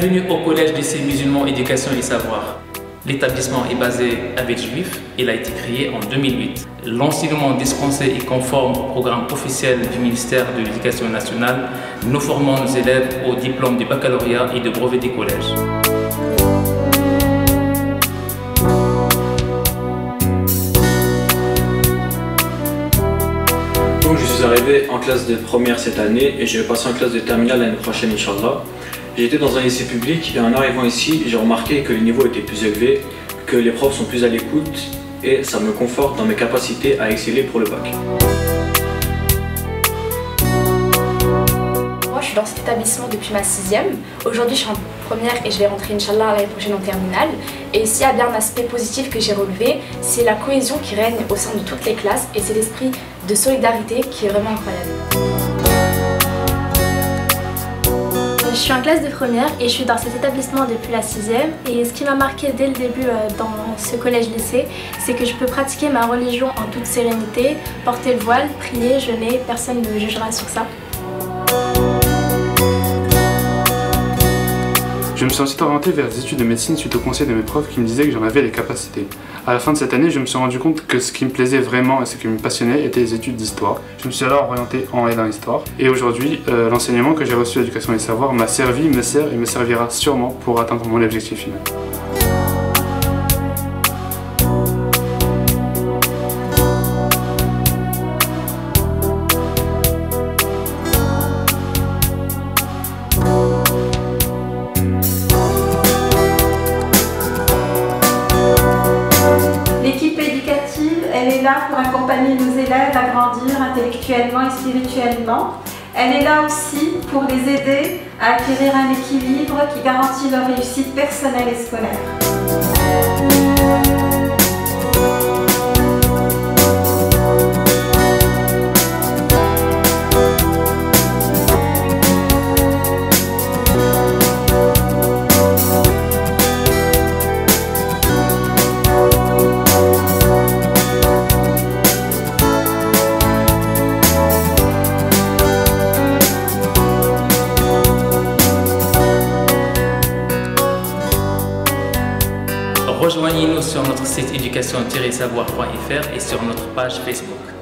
Bienvenue au collège lycée musulman éducation et savoir. L'établissement est basé à Villejuif. Il a été créé en 2008. L'enseignement dispensé est conforme au programme officiel du ministère de l'Éducation nationale. Nous formons nos élèves au diplôme du baccalauréat et de brevet des collèges. Donc je suis arrivé en classe de première cette année et je vais passer en classe de terminale l'année prochaine, Inch'Allah. J'étais dans un lycée public et en arrivant ici, j'ai remarqué que le niveau était plus élevé, que les profs sont plus à l'écoute et ça me conforte dans mes capacités à exceller pour le bac. Moi je suis dans cet établissement depuis ma 6e. Aujourd'hui je suis en première et je vais rentrer Inch'Allah l'année prochaine en terminale. Et s'il y a bien un aspect positif que j'ai relevé, c'est la cohésion qui règne au sein de toutes les classes et c'est l'esprit de solidarité qui est vraiment incroyable. Je suis en classe de première et je suis dans cet établissement depuis la 6e. Et ce qui m'a marqué dès le début dans ce collège-lycée, c'est que je peux pratiquer ma religion en toute sérénité, porter le voile, prier, jeûner, personne ne me jugera sur ça. Je me suis ensuite orienté vers des études de médecine suite au conseil de mes profs qui me disaient que j'en avais les capacités. À la fin de cette année, je me suis rendu compte que ce qui me plaisait vraiment et ce qui me passionnait étaient les études d'histoire. Je me suis alors orienté en L1 histoire. Et aujourd'hui, l'enseignement que j'ai reçu à l'éducation et savoir m'a servi, me sert et me servira sûrement pour atteindre mon objectif final. L'équipe éducative, elle est là pour accompagner nos élèves à grandir intellectuellement et spirituellement. Elle est là aussi pour les aider à acquérir un équilibre qui garantit leur réussite personnelle et scolaire. Rejoignez-nous sur notre site éducation-savoir.fr et sur notre page Facebook.